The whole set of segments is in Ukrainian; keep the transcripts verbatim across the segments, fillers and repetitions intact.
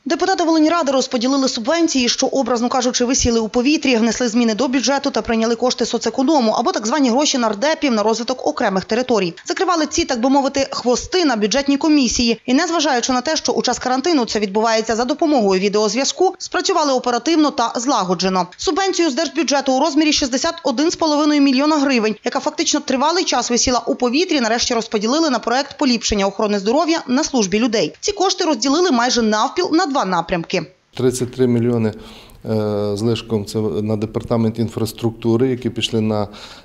Депутати Волиньради розподілили субвенції, що, образно кажучи, висіли у повітрі, внесли зміни до бюджету та прийняли кошти соцеконому або так звані гроші нардепів на розвиток окремих територій. Закривали ці, так би мовити, хвости на бюджетній комісії. І незважаючи на те, що у час карантину це відбувається за допомогою відеозв'язку, спрацювали оперативно та злагоджено. Субвенцію з держбюджету у розмірі шістдесят один цілих п'ять десятих мільйона гривень, яка фактично тривалий час висіла у повітрі, нарешті розподілили на проект поліпшення охорони здоров'я на службі людей. Ці кошти розділили майже навпіл на два напрямки. тридцять три мільйони злишком це на департамент інфраструктури, які пішли на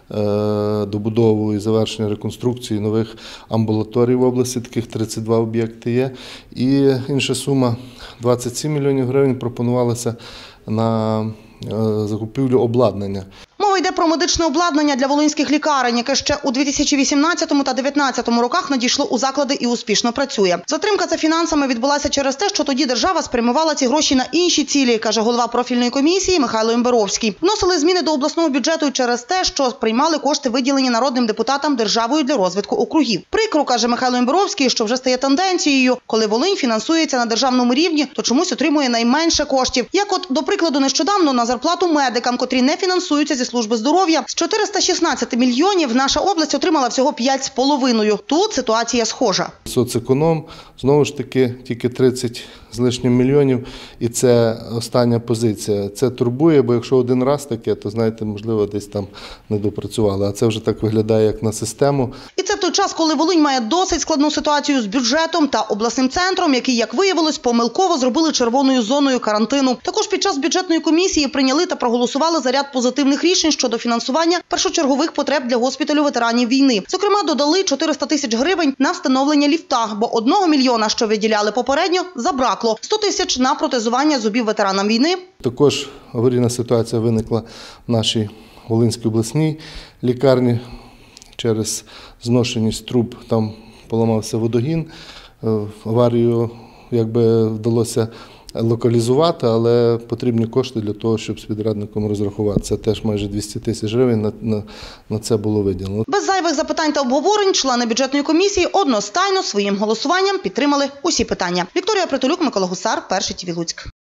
добудову і завершення реконструкції нових амбулаторій в області, таких тридцять два об'єкти є. І інша сума двадцять сім мільйонів гривень пропонувалася на закупівлю обладнання. Мова йде про медичне обладнання для волинських лікарень, яке ще у дві тисячі вісімнадцятому та дві тисячі дев'ятнадцятому роках надійшло у заклади і успішно працює. Затримка за фінансами відбулася через те, що тоді держава спрямувала ці гроші на інші цілі, каже голова профільної комісії Михайло Імбировський. Вносили зміни до обласного бюджету і через те, що приймали кошти, виділені народним депутатам державою для розвитку округів. Прикро, каже Михайло Імбировський, що вже стає тенденцією. Коли Волинь фінансується на державному рівні, то чомусь отримує найменше коштів. Як от, до прикладу, нещодавно на зарплату медикам, котрі не фінансуються зі служби здоров'я, з чотириста шістнадцяти мільйонів наша область отримала всього п'ять з половиною. Тут ситуація схожа. Соцеконом, знову ж таки, тільки тридцять з лишнім мільйонів, і це остання позиція. Це турбує, бо якщо один раз таке, то, знаєте, можливо, десь там не допрацювали. А це вже так виглядає, як на систему. І це в той час, коли Волинь має досить складну ситуацію з бюджетом та обласним центром, який, як виявилось, помилково зробили червоною зоною карантину. Також під час бюджетної комісії прийняли та проголосували за ряд позитивних рішень щодо фінансування першочергових потреб для госпіталю ветеранів війни. Зокрема, додали чотириста тисяч гривень на встановлення ліфта, бо одного мільйона, що виділяли попередньо, забракло. сто тисяч на протезування зубів ветеранам війни. Також аварійна ситуація виникла в нашій Волинській обласній лікарні. Через зношеність труб там поламався водогін. Аварію якби вдалося локалізувати, але потрібні кошти для того, щоб з підрядником розрахуватися. Теж майже двісті тисяч гривень на, на, на це було виділено. Без зайвих запитань та обговорень члени бюджетної комісії одностайно своїм голосуванням підтримали усі питання. Вікторія Притулюк, Микола Гусар, Перший ТІВІ Луцьк.